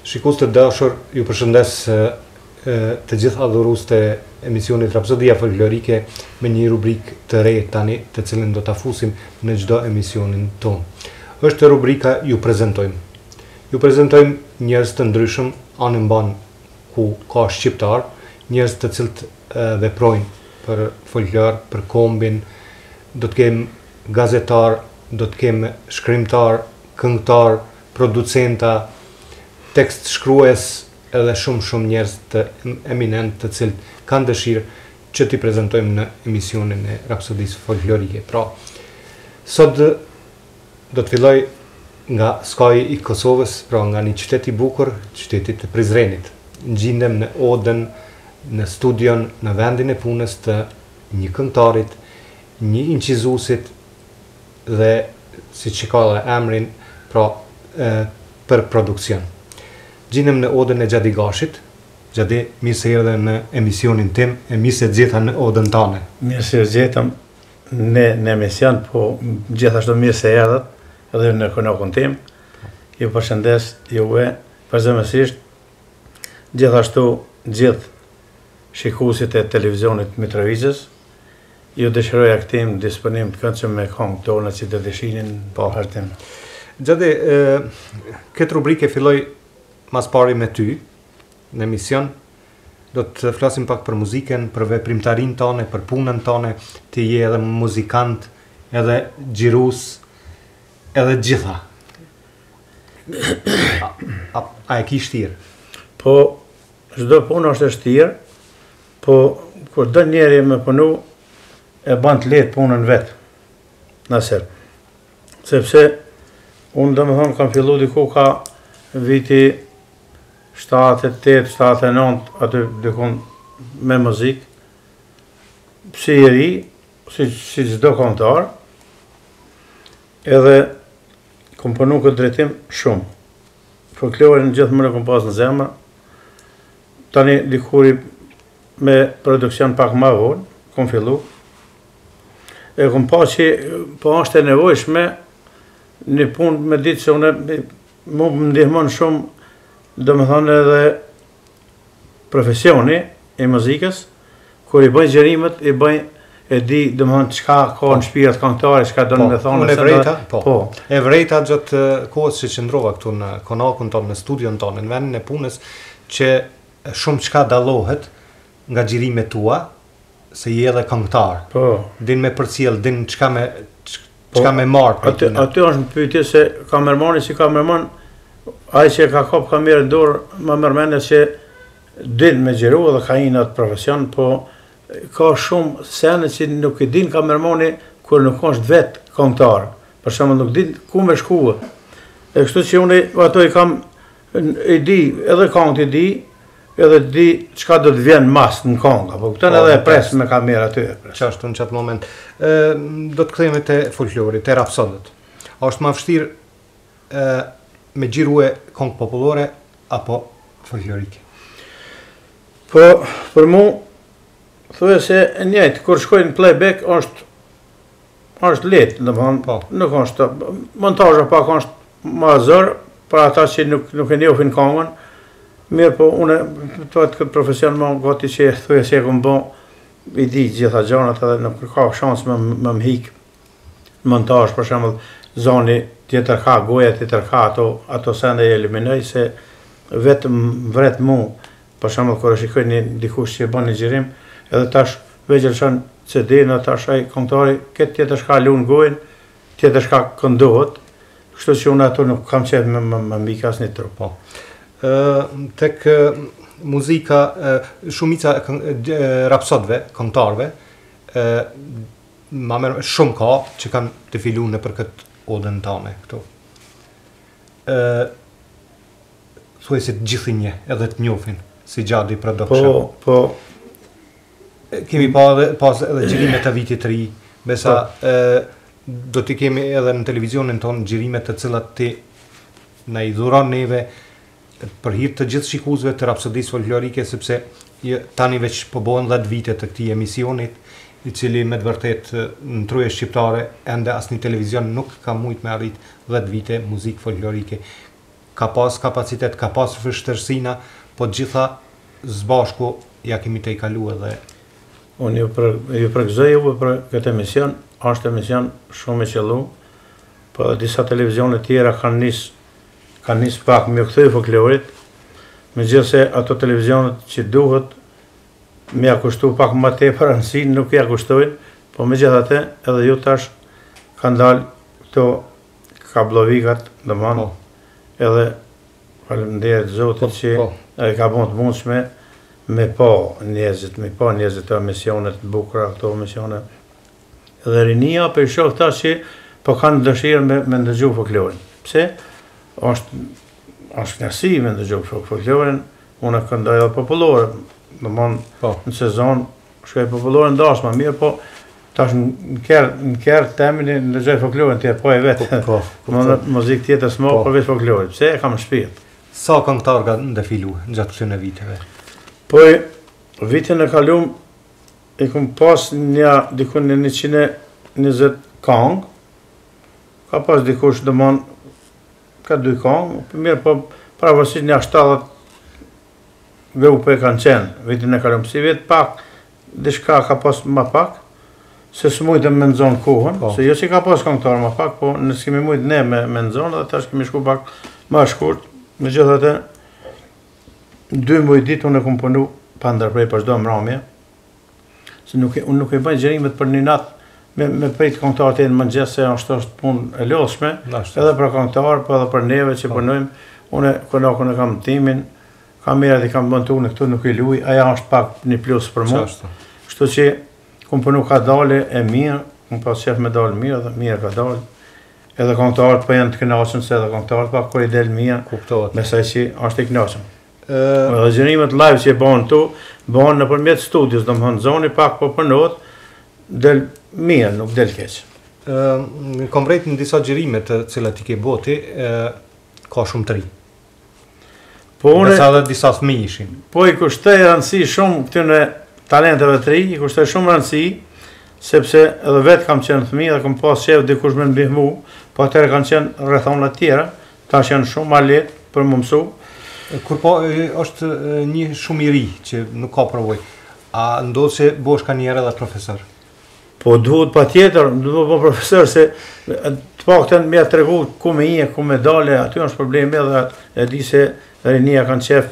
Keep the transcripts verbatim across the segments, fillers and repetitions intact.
Shikues të dashur, ju përshëndes të gjithë adhurues të emisionit Rapsodia Folklorike me një rubrikë të re tani, të cilën do ta fusim në çdo emisionin ton. Është rubrika Ju prezantojmë. Ju prezantojmë njerëz të ndryshëm anë mban ku ka shqiptar, njerëz të cilët veprojnë për folklor, për kombin, do të kem gazetar, do të kem shkrimtar, këngëtar, producenta, tekst shkrues edhe shumë shumë njerëz të eminent të cilët kanë dëshirë që t'i prezantojmë në emisionin e Rapsodisë Folklorike. Pra, sot do të filloj nga skaji i Kosovës, pra nga një qytet i bukur, qyteti të Prizrenit. Gjindem në Odën, në studion, në vendin e punës të një këngëtarit, një incizuesit dhe si që ka dhe emrin, pra e, për produksion. Gjinem në Odën e Gjadi Gashit. Gjadi, mirë se erdhe në emisionin tim, e mirë se gjitha në Odën tane. Mirë se gjithëm në, në emision, po gjithashtu mirë se erdhet edhe në konokun tim. Ju përshëndes juve, përzemësisht, gjithashtu gjithë shikuesit e televizionit Mitrovicës. Ju dëshiroj aktim disponim të këndshëm me këngë tona që të dëshinin pa hartim. Gjadi, këtë rubrike filloj mas pari me ty, në emision, do të flasim pak për muzikën, për veprimtarin tane, për punën tane, të je edhe muzikant, edhe xhirus, edhe gjitha. A, a, a e ki shtirë? Po, çdo punë është e shtirë, po, kur do njeri me punu, e ban të letë punën vetë, nësër. Sepse, unë dhe më thonë, kam fillu diku ka viti shtatëdhjetë, tetë, shtatëdhjetë e nëntë, aty dikun me muzikë, si i ri, si, si çdo këngëtar, edhe kom punu këtë drejtim shumë. Folklorin gjithë më në kom pas në zemër, tani dikuri me produksion pak ma vonë, kom fillu, e kom pas që po është e nevojshme një punë me ditë se unë mu më ndihmon shumë, do më thonë edhe profesioni i muzikës, kur i bëjnë gjerimet, i bëjnë e di, do më thonë, qka ka në shpirat këngëtare, qka do në me thonë. Unë e vrejta, po. po. E vrejta gjatë kohës që qëndrova këtu në konakun tonë, në studion tonë, në vendin e punës, që shumë qka dalohet nga gjerimet tua, se je edhe këngëtar. Po. Din me përcjell, din qka me, qka me marë. Aty, aty është në pyetje se kamermani si kamerman, ai që ka kop kamerën dorë, më mërmende që din me gjeru dhe ka inë atë profesion, po ka shumë sene që nuk i din kamermani kur nuk është vetë këngëtar. Për shembull nuk din ku me shkuë. E kështu që unë ato i kam, i di, edhe këngët i di, edhe di çka do të vjen mas në këngë, apo këtën edhe e pres me kamerë aty. Qashtu në qatë moment. E, do të kthehemi te folklori, te rapsodët. A është më vështirë e, me gjirue këngë popullore apo folklorike? Po, për mu, thuaj se e njëjtë, kur shkojnë në playback, është, është letë, dhe më thonë, nuk është, montazha pak është ma zërë, për ata që nuk, nuk e njohin këngën, mirë po, unë, të atë këtë profesion më gati që thuaj se e këmë bo, i di gjitha gjanat edhe nuk ka shansë me, me më hikë montazh, për shembull, zoni tjetër ka, goja tjetër ka, ato, ato sende e eliminoj, se vetëm vret mu, për shembull, kur e shikoj një dikush që e bën një xhirim, edhe tash vegjël shon C D-n, tash ai këngëtari, këtë tjetër shka lun gojën, tjetër shka këndohet, kështu që unë ato nuk kam qef me, me, me mbik asnjë trup. Po. Uh, tek uh, muzika, uh, shumica uh, rapsodve, këngëtarve, uh, ma merë, shumë ka që kanë të filu në për këtë Odën tane këtu. Uh, thuaj se të gjithë një, edhe të njofin, si Gjadi Production. Po, po. Kemi pa edhe, pas edhe gjirimet të vitit të ri, besa po. uh, do t'i kemi edhe në televizionin tonë gjirimet të cilat ti na i dhuron neve për hir të gjithë shikuesve të Rapsodisë Folklorike, sepse tani veç po bëhen dhjetë vite të këtij emisionit, i cili me të vërtet në truje shqiptare ende asnjë televizion nuk ka mujt me arrit dhjetë vite muzikë folklorike. ka pas kapacitet, ka pas vështërsina, po gjitha zbashku ja kemi të i kalu edhe. Unë ju, për, ju përgëzoj juve për këtë emision, është emision shumë i qëllu, po disa televizionet tjera kanë nis, kanë nis pak me këthy folklorit, me gjithë se ato televizionet që duhet me ja kushtu pak më te për rëndësi, nuk ja kushtojnë, po me gjithë atë edhe ju tash kanë dalë këto kablovikat, dhe manë, edhe faleminderit Zotit që e ka bon të mundshme me pa njerëzit, me pa njerëzit të emisionet të bukura, këto emisionet. Dhe rinia për shoh këta që po kanë dëshirë me, me ndëgju folklorin. Pse? është është knasi me ndëgju folklorin, unë e këndoj edhe popullore, dhe mon në sezon shkoj popullore ndash ma mirë, po tash në kërë kër temin e ndëgjoj folklorin të e po e vetë, po, po, po, muzik tjetër s'mo për vetë folklorin. Pse? E kam shpirt. Sa këngëtar ka ndefilu gjatë këtyre viteve? Po vitin e kalum i kum pas një dikun një njëqind e njëzet kang, ka pas dikush dëmon ka dy kang, për mirë po pravësisht një shtatët grupe kanë qenë vitin e kalum, si vit pak, dishka ka pas ma pak, se së mujtë me nëzonë kohën, po. Se jo që ka pas këngëtar ma pak, po nësë kemi mujtë ne me, me nëzonë, dhe tash kemi shku pak ma shkurt, me gjithë atë, dy mujtë ditë unë e kumë punu pa ndërprej për shdo mramje, se nuk e, unë nuk e bëjnë gjerimet për një natë me, me prit këngëtarët e në mëngjes, se është është punë e lodhshme, edhe për këngëtarë, për edhe për neve që punojmë, unë e konakun e kam timin, kamerat i kam bëntu në këtu nuk i luj, aja është pak një plus për mu, kështu që kumë punu ka dale e mirë, kumë pas qef me dale mirë, dhe mirë ka dale, edhe këngëtarët për janë të kënaqshëm se edhe këngëtarët pak kur i del mirë, me saj që është i kënaqshëm. Edhe gjërimet live që e banë tu, banë në përmjet studios, do më hënë zoni pak po përnot, del mirë, nuk del keq. Kom rejtë në disa gjërimet të cilat i ke boti, ka shumë të ri. Po une, Besa dhe disa thmi ishin. Po i kushtoj rëndësi shumë këtyne talenteve të ri, i kushtoj shumë rëndësi, sepse edhe vetë kam qenë thmi dhe kam pas qef dikush me nëbihmu, po atëre kanë qenë rrethona tjera, tash janë shumë ma letë për më mësu. Kur po është një shumë i ri që nuk ka provoj, a ndodhë që bosh ka njerë edhe profesor? Po duhet pa tjetër, duhet po profesor, se të pak të në me të regu ku me ije, ku me dale, aty është problemi edhe e di se rinia kanë qef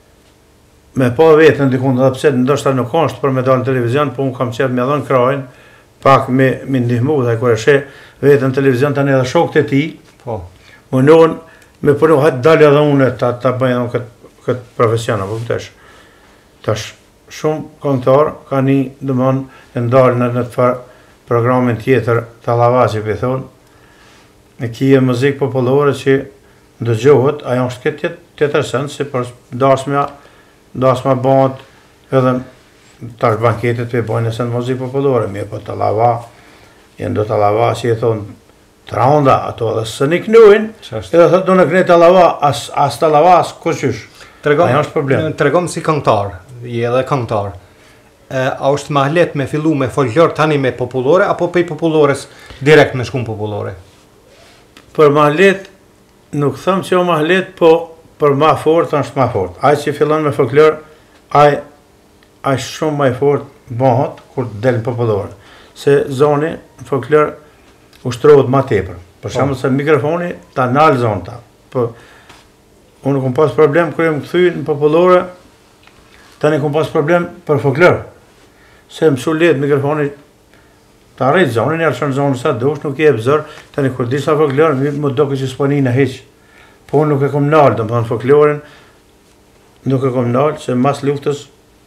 me pa vetën dikun, dhe pse ndoshta nuk është për me dalë në televizion, po unë kam qef me dhënë krajnë, pak me, me ndihmu dhe kër e she vetën në televizion të një edhe shokët e ti, po. më nënë me përnu hajtë dalë edhe unë ta, ta bëjnë edhe këtë, këtë profesion, apo pëtesh. Tash shumë këngëtar ka një dëmon e ndalë në në të farë programin tjetër të lavaci për thonë, e kije muzik popullore që ndëgjohet, ajo është këtë tjetë tjetër sënë, si për dasmja, dasma bëhet edhe tash banketet për bëjnë e sënë muzik popullore, mirë po të lava, jenë do të lava që i thonë, të randa, ato edhe së një kënuin, edhe thëtë do në kënit të lava, as, as të lava, as kërqysh. Ajo është problem. Të regom si këngëtar, i edhe këngëtar. A është ma let me fillu me folklor tani me popullore, apo pej popullores direkt me shkum popullore? Për ma let, nuk thëmë që o ma let, po për ma fort, është ma fort. Aj që fillon me folklor, aj, aj shumë ma i fort bëhët, kur del në popullore. Se zoni, folklor, ushtrohet ma tepër. Për shembull se mikrofoni ta nal zonë ta. Po unë kam pas problem kur jam kthy në popullore, tani kam pas problem për folklor. Se më su let mikrofoni ta rrit zonën, ja çon zonën sa dush, nuk i jep zor, tani kur disa folklor më duket që s'po nina hiç. Po unë nuk e kam nal, domethënë folklorin nuk e kam nal, se mas luftës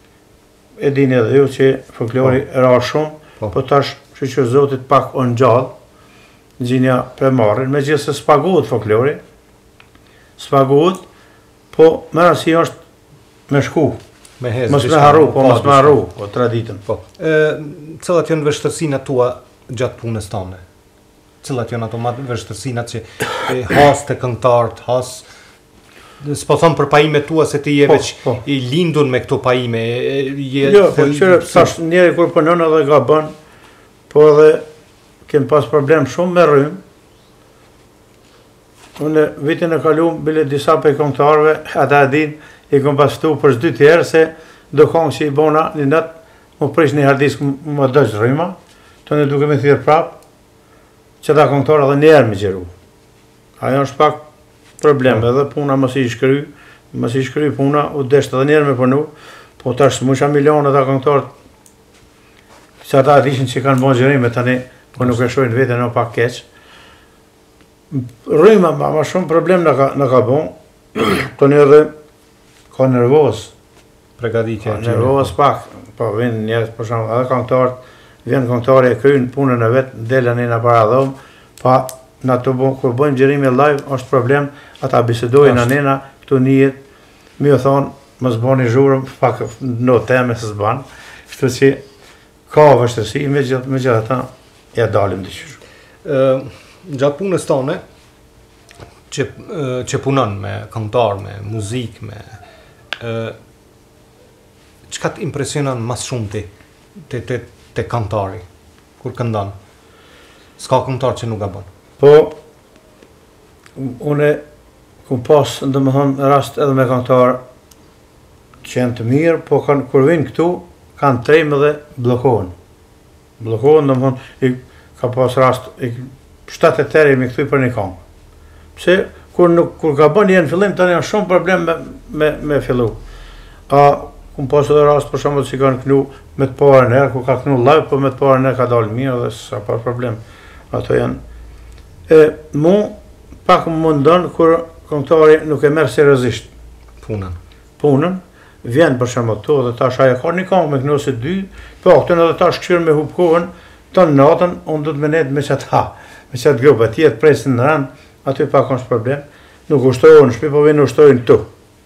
e dini edhe ju që folklori ra shumë, po, po tash që Zotit pak o në gjallë, gjinja për marrin, me gjithë se s'pagohet folklori, s'pagohet, po më rasi është me shku, mos me harru, po mos me harru, po traditën. Po. Cilat janë vështërsinat tua gjatë punës tane? Cilat janë ato vështërsinat që has të këngëtarët, has, s'po thonë për pajimet tua se ti je veç i lindun me këto pajime. Jo, po qërë, tash njeri kur punon edhe ka bën, po edhe kem pas problem shumë me rrym, unë vitin e kaluar bile disa prej këngëtarëve, ata e din, i kom pas ftu për dy herë se do këngë që i bona një natë më prish një harddisk më dëgjë rryma, të në duke me thirë prapë, që ta këngëtarë edhe njerë me gjeru. Ajo është pak problem, edhe puna mësi i shkry, mësi i shkry puna, u deshtë edhe njerë me përnu, po tash musha milionë ata këngëtarë, që ata dishin që kanë bon gjerime tani, po nuk e shojnë vete në pak keq. Rryma ma, ma shumë problem në ka, në ka bon, të një edhe ka nervoz. Pregaditja. Nervoz pak, po vinë njerës për shumë, edhe këngëtarët, vjen këngëtari e krynë punën e vetë, delën e në para dhomë, pa në të bo, kur bojmë gjerimi live, është problem, ata bisedojnë në nena, këtu njët, mi o thonë, më zboni zhurëm, pak në teme se zbanë, shtu që ka vështërsi, me gjithë, me gjithë ata, ja dalim të qyshë. Gjatë punës tone, që, që punon me këngëtar, me muzik, me... Qëka të impresionan mas shumë ti, të, të, të këngëtari, kur këndon? S'ka këngëtar që nuk ga bon? Po, une ku pas, ndë më thonë, rast edhe me këngëtar që janë të mirë, po kanë, kur vinë këtu, kanë trejmë dhe blokohen. Blokohen, ndë më thonë, i ka pas rast, i shtatë e teri me këtu i për një këngë. Pse, kur, nuk, kur ka bon jenë fillim, tani janë shumë problem me, me, me fillu. A, ku pas edhe rast, për shumë që kanë kënu me të parën herë, ku ka kënu live, po me të parën herë ka dalë mirë dhe s'ka pa problem. Ato janë. E, mu, pak më mundon, kur këngëtari nuk e merë seriozisht punën. Punën, vjen për shumë të dhe tash aja ka një këngë me kënu se dy, po, këtën edhe tash këshirë me hupkohen, të në natën, unë du të menet me qatë ha, me qatë grupë, tjetë presin në rënë, aty pak është problem, nuk ushtojnë në shpi, po vinë ushtojnë tu.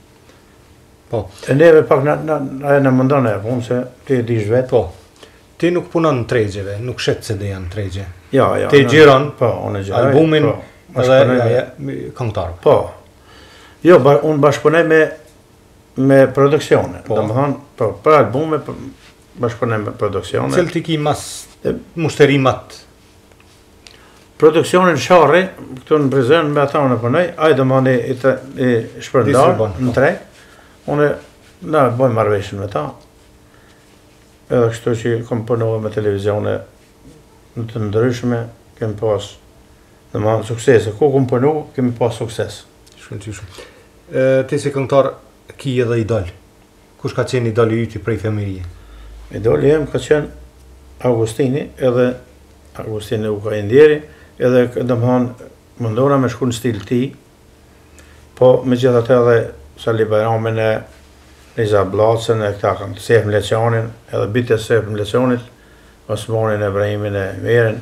Po. E neve pak në në mëndon e, unë se ti e dish vetë. Po. Ti nuk punon në tregjeve, nuk shetë se dhe janë tregje. Ja, ja. Ti gjiron po, unë e gjiroj, albumin po, edhe këngëtarë. Po. Jo, ba, unë bashkëpunej me me produksione. Po. Do më thonë, po, për albume, bashkëpunej me produksione. Cëllë ti ki mas mushterimat? Produksionin Sharri, këtu në Prizren, me ata unë e punoj, a i do më i, i shpërndar në treg. Unë, na, bojmë marveshën me ta. Edhe kështu që kom punohë me televizione në të ndryshme, kemi pas, dhe më suksese. Ku kom punohë, kemi pas sukses. Shumë që shumë. Ti si këngëtar, ki edhe idol. Kush ka qenë idoli yti prej familje? Idoli jem ka qenë Augustini, edhe Augustini u ka indjeri, edhe dhe më thonë, mundona me shku në stil ti, po me gjitha të edhe Sali Bajramin e Liza Blacën, e këta kanë Sef Mleqanin, edhe bitë e Sef Mleqanit, Osmanin e Ibrahimin e Merin,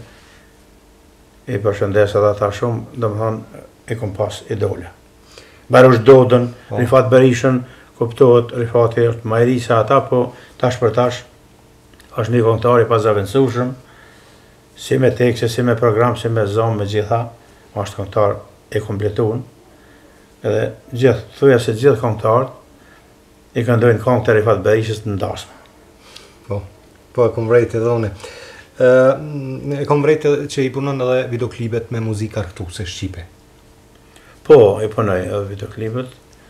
i përshëndes edhe ata shumë, dhe më thonë, i kom pas idole. Barush Dodën, oh. Rifat Berishën, kuptohet, Rifati është ma i ri se ata, po tash për tash, është një këngëtar i pazavendësueshëm, si me tekste, si me program, si me zonë, me gjitha, është këngëtar i kompletuar. Edhe gjithë, thuja se gjithë këngëtarët i këndojnë këngë të Rifat Berishës të ndashme. Po, po e kom vrejt edhe une. E kom vrejt që i punon edhe videoklipet me muzika arktuse shqipe. Po, i punoj edhe videoklipet,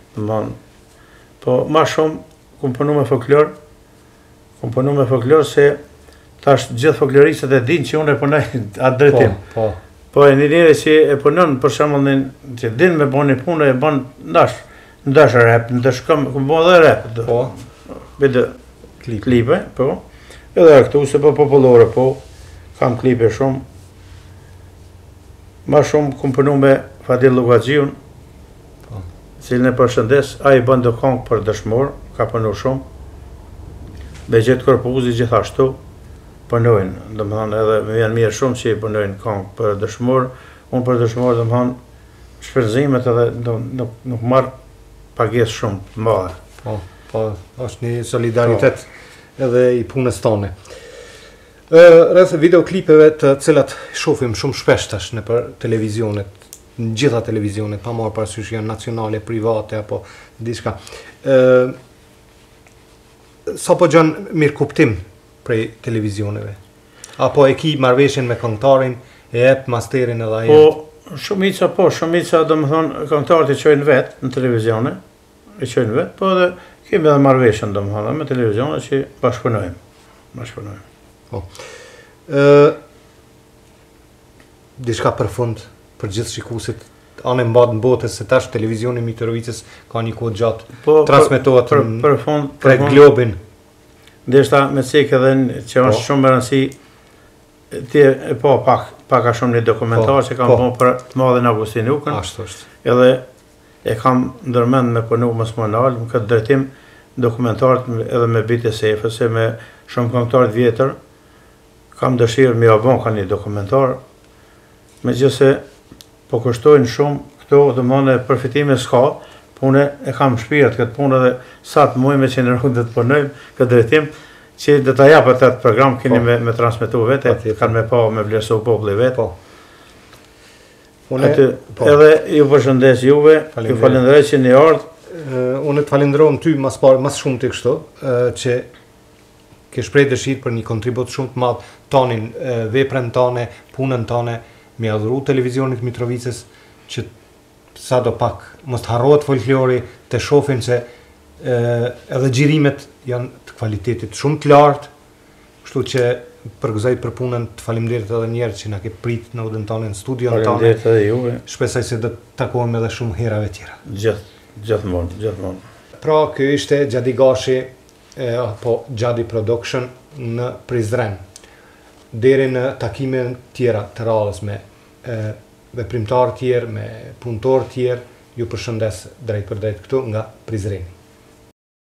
po ma shumë, kum punu me folklor, kum punu me folklor se tash gjithë folkloristët e din që unë e punoj atë drejtim. Po, po. Po e një njëri që e punon, për shembull, që din me bon një punë, e bon ndash, ndash rap, ndash kam, kam bon dhe rap. Po. Bide klipe, po. Edhe arktuse, po popullore, po. Kam klipe shumë. Ma shumë kum punu me Fadil Lugaxhiun, po. Cilën e përshëndes, a i bën do këngë për dëshmor, ka punu shumë. Begjet Korpuzi gjithashtu. Punojnë, dhe më thonë edhe me vjen mirë shumë që i punojnë këngë për dëshmor, unë për dëshmor dhe më thonë shpenzimet edhe nuk, nuk marë pagesë shumë të madhe. Po, po, është një solidaritet po. Edhe i punës tone. Rreth videoklipeve të cilat shohim shumë shpesh tash në për televizionet, në gjitha televizionet, pa marrë parasysh janë nacionale, private apo diçka. Sa po gjanë mirë kuptim prej televizioneve? Apo e ki marrëveshjen me këngëtarin, e ep masterin edhe ajo? Po, Shumica po, shumica do më thonë, këngëtarët i qojnë vetë në televizione, i qojnë vetë, po edhe kemi edhe marrëveshjen do më thonë, me televizione që bashkëpunojmë. Bashkëpunojmë. Po. Ë diçka për fund për gjithë shikuesit, anë mbad në botës se tash televizioni i Mitrovicës ka një kohë gjatë, po, transmetohet për, për, për fund, për krejt globin. Ndeshta me cek edhe që është shumë e rëndësi, ti e po pak pak a shumë një dokumentar që kam bërë për të madhin Agustin Ukën. Ashtu është. Edhe e kam ndërmend me punu më smonal, më këtë drejtim dokumentarët edhe me bitë e sefe, se me shumë këngëtarët vjetër, kam dëshirë me abon ka një dokumentar, me gjithse po kushtojnë shumë, këto dhe mëne përfitime s'ka, pune e kam shpirat këtë punë edhe sa të mujme që në rrugë dhe të punojmë këtë drejtim, që dhe ta japë atë program keni me, me transmitu vete, kanë me pa me vlerësu populli vetë. Po. Une, Aty, po. Edhe ju përshëndes juve, ju falenderoj që një ardhë. Uh, unë të falenderoj ty mas, par, mas shumë të kështu, uh, që ke shprej dëshirë për një kontribut shumë të madh tonin, uh, veprën tone, punën tone, me adhuru televizionit Mitrovicës, që sa do pak mos të harrohet folklori, të shohin se uh, edhe xhirimet janë të kvalitetit shumë të lartë, kështu që përgëzoj për punën, të faleminderit edhe njerë që na ke prit në udhën tonë në studion tonë. Faleminderit edhe juve. Shpresoj se do të takohemi edhe shumë herave tjera. Gjithë, gjithmonë, gjithmonë. Pra, ky ishte Gjadi Gashi, e, apo Gjadi Production në Prizren. Deri në takime tjera të radhës me e, veprimtar tjerë, me punëtor tjerë, ju përshëndes drejt për drejt këtu nga Prizreni.